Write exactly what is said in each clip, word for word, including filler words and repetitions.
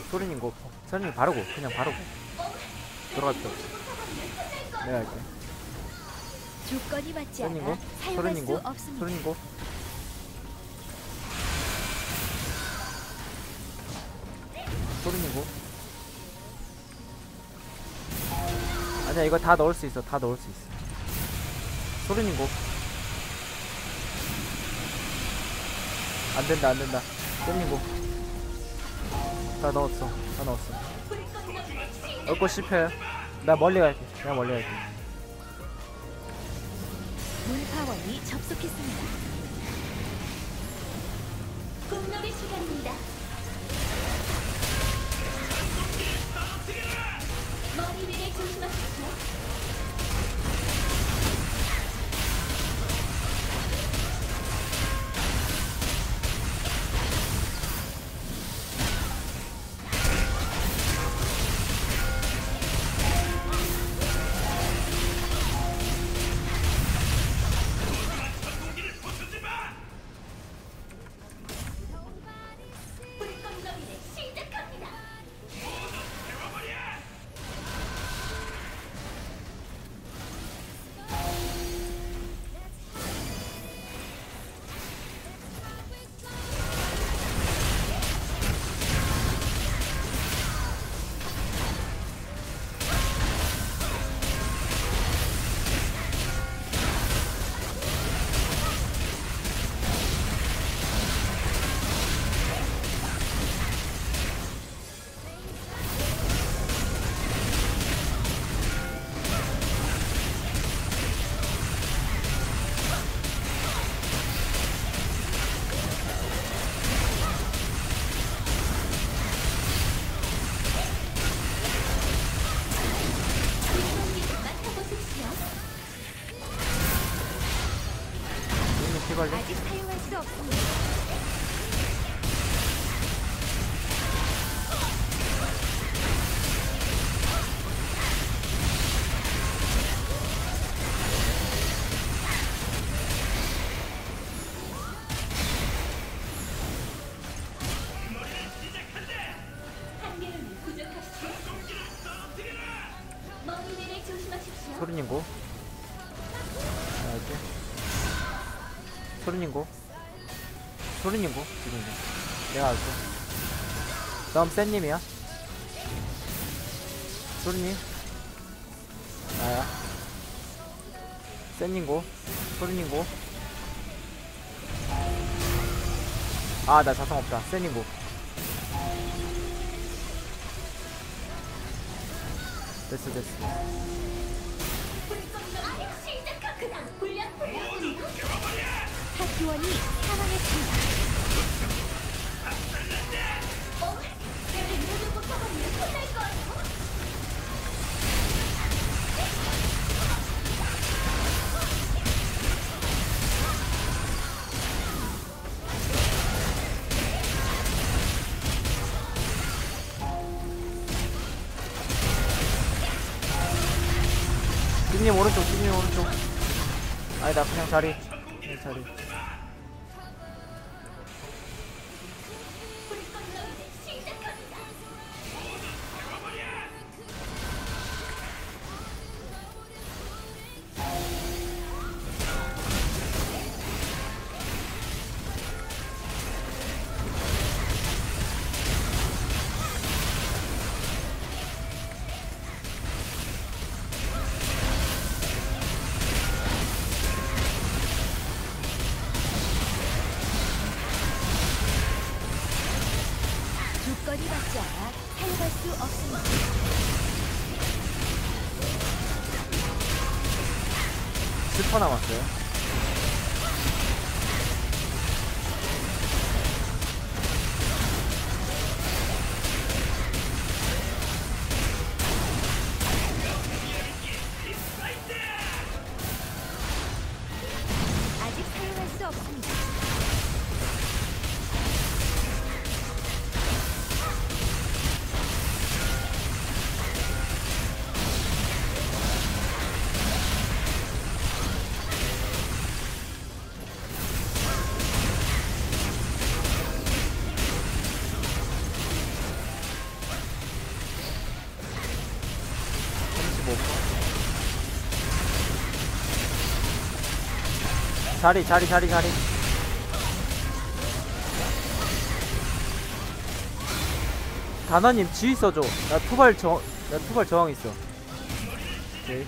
소리님 고. 소리님 바르고 그냥 바르고 들어갈 필요 없어. 내가 할게. 조건이 맞지 소리님 않아 고. 사용할 소리님 수 고. 없습니다. 소리님 고. 소리님 고. 아니야 이거 다 넣을 수 있어. 다 넣을 수 있어. 소리님 고. 안된다 안된다. 소리님 고. 다 넣었어. 다 넣었어. 넣고 실패. 나 멀리 갈게. 내가 멀리 갈게. 물파원이 접속했습니다. 공격의 시간입니다. 머리 위에 조심하십시오. 아직 사용할 수 없습니다. 소리님 고. 자, 이렇게. 소리님 고. 소리님 고. 지금 내가 할게. 다음 센님이야. 소리님. 나야. 센님 고. 소리님 고. 아, 나 자성 없다. 센님 고. 됐어, 됐어. 학교원이 사망했습니다. 쭈님 오른쪽, 쭈님 오른쪽. 아니, 나 그냥 자리. 그냥 자리. 조건이 맞지 않아 사용할 수 없습니다. 십 퍼 남았어요. 아직 사용할 수 없습니다. 자리 자리 자리 자리. 단원님 지휘 써줘. 나 투발 저, 나 투발 저항 있어. 오케이.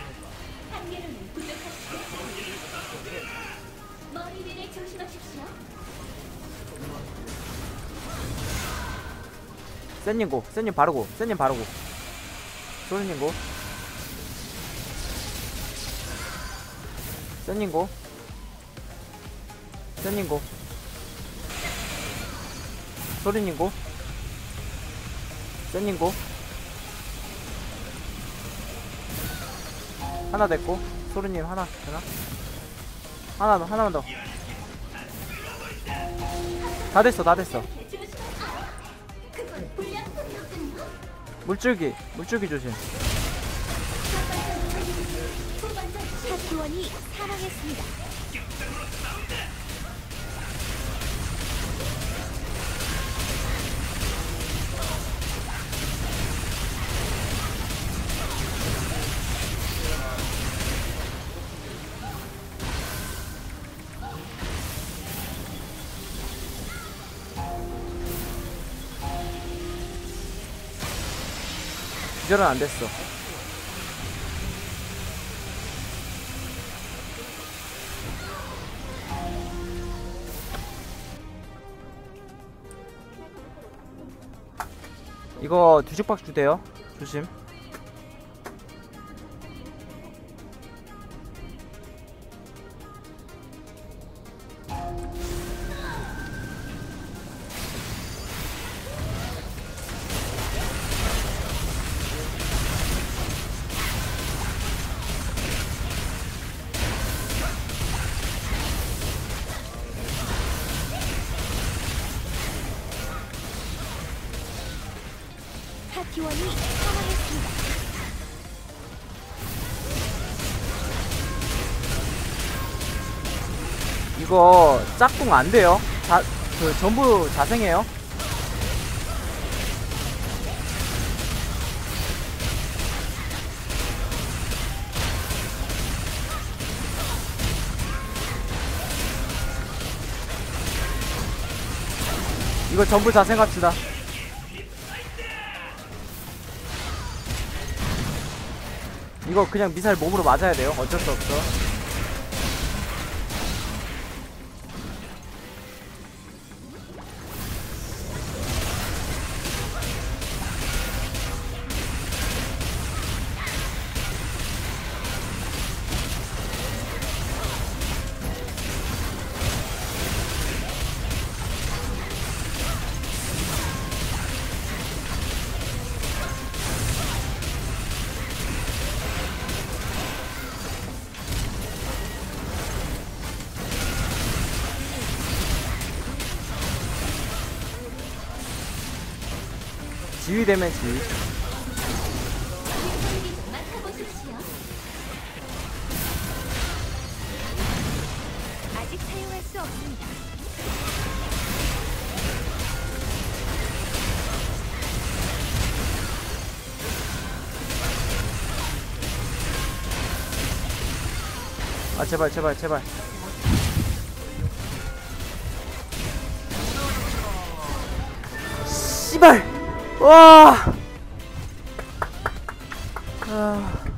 센님 고, 센님 바르고, 센님 바르고. 소리님 고. 센님 고. 센님 고. 소리님 고. 센님 고. 하나 됐고. 소리님 하나 되나? 하나 하나만 더. 다 됐어, 다 됐어. 물줄기, 물줄기 조심. 사티원이 사망했습니다. 기절은 안 됐어. 이거 뒤죽박죽 주대요. 조심. 사티원이 사망했습니다. 이거 짝꿍 안 돼요. 자, 그 전부 자생해요. 이거 전부 자생합시다. 이거 그냥 미사일 몸으로 맞아야 돼요. 어쩔 수 없어. 지휘되면 지휘. 아직 사용할 수 없습니다. 아 제발 제발 제발. 씨발. 와. 아.